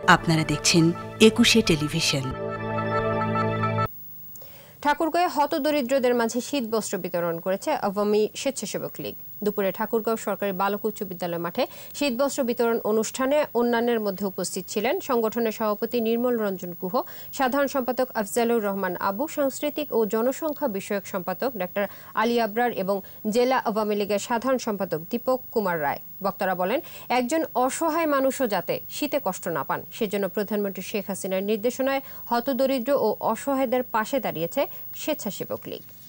আপনারা দেখছেন ২১শে টেলিভিশন। ঠাকুরগাঁয়ে হতদরিদ্রদের মাঝে শীত বস্ত্র বিতরণ করেছে আওয়ামী স্বেচ্ছাসেবক লীগ। দুপুরে ঠাকুরগাঁও সরকারি বালক উচ্চ বিদ্যালয় মাঠে শীত বস্ত্র বিতরণ অনুষ্ঠানে অন্যান্যের মধ্যে উপস্থিত ছিলেন সংগঠনের সভাপতি নির্মল রঞ্জন গুহ, সাধারণ সম্পাদক আফজালুর রহমান আবু, সাংস্কৃতিক ও জনসংখ্যা বিষয়ক সম্পাদক ডাক্তার আলী আবরার এবং জেলা আওয়ামী লীগের সাধারণ সম্পাদক দীপক কুমার রায়। বক্তারা বলেন, একজন অসহায় মানুষও যাতে শীতে কষ্ট না পান সেজন্য প্রধানমন্ত্রী শেখ হাসিনার নির্দেশনায় হতদরিদ্র ও অসহায়দের পাশে দাঁড়িয়েছে স্বেচ্ছাসেবক লীগ।